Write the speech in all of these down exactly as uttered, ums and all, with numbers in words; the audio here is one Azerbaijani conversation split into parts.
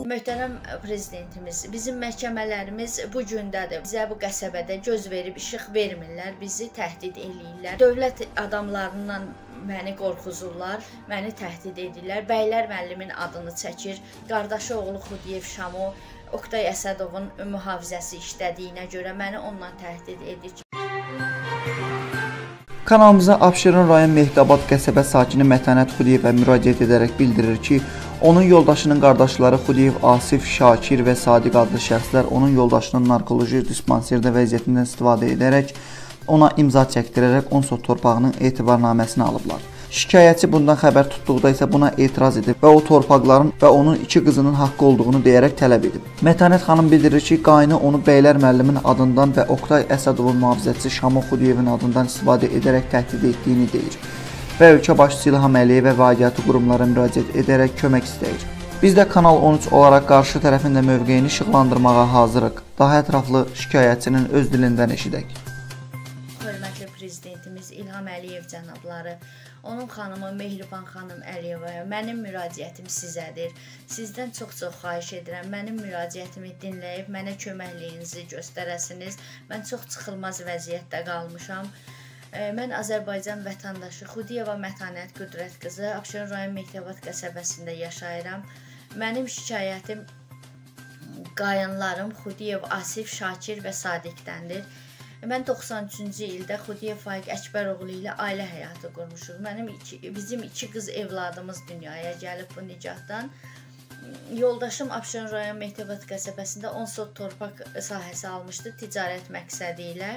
Möhtərəm prezidentimiz, bizim məhkəmələrimiz bu gündədir. Bizə bu qəsəbədə göz verib işıq vermirlər, bizi təhdid eləyirlər. Dövlət adamlarından məni qorxuzurlar, məni təhdid edirlər. Bəylər müəllimin adını çəkir, qardaşı oğlu Xudiyev Şamo, Oqtay Əsədovun mühafizəsi işlədiyinə görə məni onunla təhdid edir. Kanalımıza Abşeron rayon Mehdabad qəsəbə sakini Mətanət Xudiyevə müraciət edərək bildirir ki, onun yoldaşının qardaşları Xudiyev Asif, Şakir və Sadiq adlı şəxslər onun yoldaşının narkoloji dispanserdə vəziyyətindən istifadə edərək ona imza çəkdirərək Onsot torpağının etibarnaməsini alıblar. Şikayətçi bundan xəbər tutduqda isə buna etiraz edib və o torpaqların və onun iki qızının haqqı olduğunu deyərək tələb edib. Mətanət xanım bildirir ki, qaynı onu Bəylər müəllimin adından və Oqtay Əsədovun mühafizəçisi Şamo Xudiyevin adından istifadə edərək təhdid etdiyini deyir və ölkə başçısı İlham Əliyev və aidiyyatı qurumlara müraciət edərək kömək istəyir. Biz də Kanal on üç olaraq qarşı tərəfin də mövqeyini işıqlandırmağa hazırıq. Daha ətraflı şikayətçinin öz dilindən eşidək. Hörmətli prezidentimiz İlham Əliyev cənabları, onun xanımı Mehriban xanım Əliyevaya mənim müraciətim sizədir. Sizdən çox-çox xahiş edirəm, mənim müraciətimi dinləyib mənə köməkliyinizi göstərəsiniz. Mən çox çıxılmaz vəziyyətdə qalmışam. Mən Azərbaycan vətəndaşı Xudiyeva Mətanət Qüdrət qızı Abşeron rayon Mehdabad qəsəbəsində yaşayıram. Mənim şikayətim qayınlarım Xudiyev Asif, Şakir və Sadiqdəndir. Mən doxsan üçüncü ildə Xudiyev Faiq Əkbəroğlu ilə ailə həyatı qurmuşuq. Mənim iki, bizim iki qız evladımız dünyaya gəlib bu nicahdan. Yoldaşım Abşeron rayon Mehdabad qəsəbəsində Onsot torpaq sahəsi almışdı ticarət məqsədi ilə.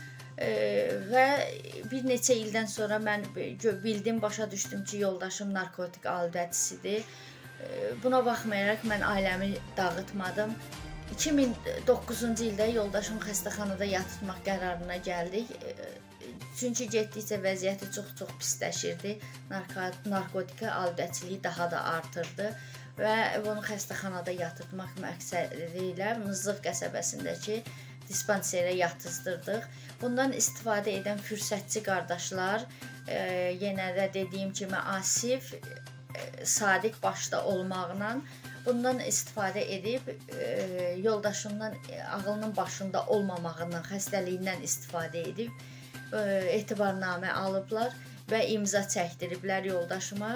Və bir neçə ildən sonra mən bildim, başa düşdüm ki, yoldaşım narkotik aludəçisidir. Buna baxmayaraq mən ailəmi dağıtmadım. iki min doqquzuncu ildə yoldaşım xəstəxanada yatırmaq qərarına gəldik. Çünki getdikcə vəziyyəti çox-çox pisləşirdi. Narkotika aludəçiliyi daha da artırdı və onu xəstəxanada yatırmaq məqsədi ilə Mızıq qəsəbəsindəki dispanserə yatızdırdıq. Bundan istifadə edən fürsətçi qardaşlar, yenə də dediyim kimi Asif, Sadiq başda olmaqla bundan istifadə edib, yoldaşımdan ağlının başında olmamağından, xəstəliyindən istifadə edib, etibarnamə alıblar və imza çəkdiriblər yoldaşıma.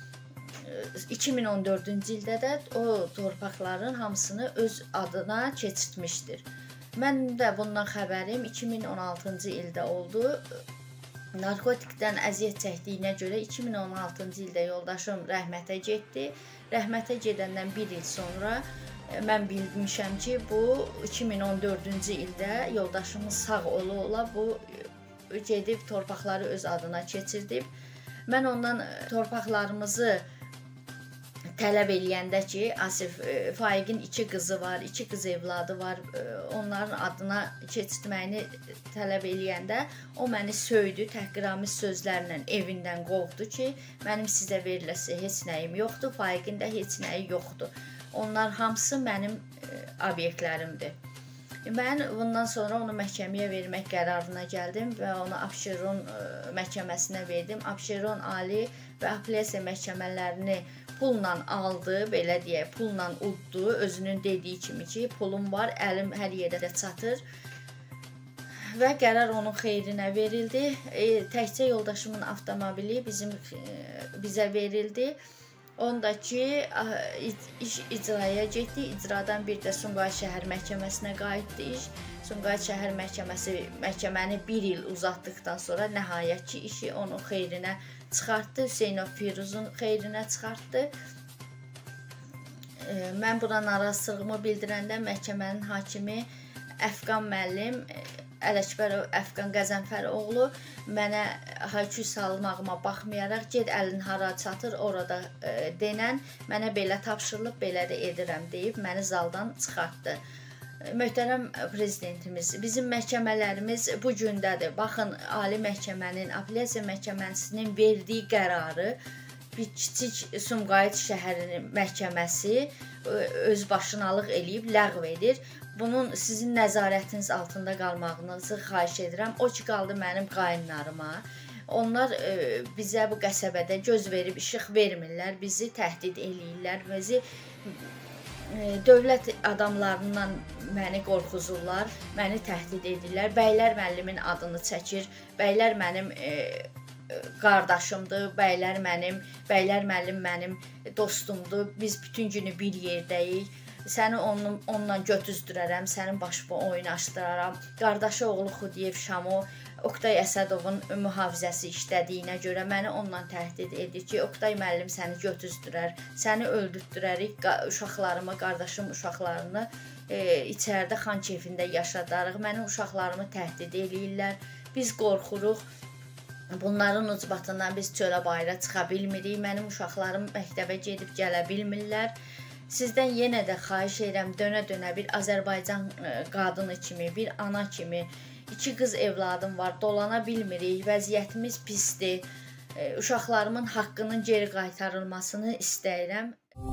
iki min on dördüncü ildə də o torpaqların hamısını öz adına keçirtmişdir. Mən də bundan xəbərim iki min on altıncı ildə oldu. Narkotikdən əziyyət çəkdiyinə görə iki min on altıncı ildə yoldaşım rəhmətə getdi. Rəhmətə gedəndən bir il sonra mən bilmişəm ki, bu iki min on dördüncü ildə yoldaşımız sağ ola ola bu gedib torpaqları öz adına keçirdib. Mən ondan torpaqlarımızı tələb eləyəndə ki, Asif Faiqin iki qızı var, iki qız evladı var, onların adına keçirtməyini tələb eləyəndə o məni söydü, təhqiramiz sözlərlə evindən qovdu ki, mənim sizə veriləsi heç nəyim yoxdur, Faiqin də heç nəyi yoxdur. Onlar hamısı mənim obyektlərimdir. Mən bundan sonra onu məhkəməyə vermək qərarına gəldim və onu Abşeron məhkəməsinə verdim. Abşeron Ali və apellyasiya məhkəmələrini pulla aldı, belə deyək, pulla uddu. Özünün dediyi kimi ki, pulum var, əlim hər yerdə çatır və qərar onun xeyrinə verildi. Təkcə yoldaşımın avtomobili bizim bizə verildi. Ondakı iş icraya getdi. İcradan bir də Sumqayıt şəhər məhkəməsinə qayıtdı iş. Sumqayıt şəhər məhkəməsi məhkəməni bir il uzatdıqdan sonra nəhayət ki, işi onun xeyrinə çıxartdı. Hüseynov Firuzun xeyrinə çıxartdı. Mən buna narazılığımı bildirəndə məhkəmənin hakimi Əfqan müəllim, Ələkbərov Əfqan Qəzənfəroğlu mənə haykü salmağıma baxmayaraq get əlin hara çatır orada denən mənə belə tapşırılıb, belə də edirəm deyib məni zaldan çıxartdı. Möhtərəm prezidentimiz, bizim məhkəmələrimiz bu gündədir. Baxın, Ali Məhkəmənin, Apellyasiya Məhkəməsinin verdiyi qərarı bir kiçik Sumqayıt şəhərinin məhkəməsi öz başınalıq eləyib, ləğv edir. Bunun sizin nəzarətiniz altında qalmağınızı xahiş edirəm. O ki, qaldı mənim qayınlarıma. Onlar e, bizə bu qəsəbədə göz verib işıq vermirlər, bizi təhdid eləyirlər, bizi dövlət adamlarından məni qorxuzurlar, məni təhdid edirlər. Bəylər müəllimin adını çəkir. Bəylər mənim e, qardaşımdır, bəylər mənim, bəylər müəllim mənim dostumdur. Biz bütün günü bir yerdəyik. Səni onun, onunla götüzdürərəm, sənin başına oynaşdıraram. Qardaşı oğlu Xudiyev Şamo Oqtay Əsədovun mühafizəsi işlədiyinə görə məni onunla təhdid edir ki, Oqtay müəllim səni götüzdürər, səni öldürtdürərik, uşaqlarımı, qardaşım uşaqlarını e, içəridə xan keyfində yaşadarıq. Mənim uşaqlarımı təhdid eləyirlər. Biz qorxuruq. Bunların ucbatından biz çölə bayıra çıxa bilmirik. Mənim uşaqlarım məktəbə gedib gələ bilmirlər. Sizdən yenə də xahiş edirəm, dönə-dönə bir Azərbaycan qadını kimi, bir ana kimi, iki qız evladım var, dolana bilmirik, vəziyyətimiz pisdir. Uşaqlarımın haqqının geri qaytarılmasını istəyirəm.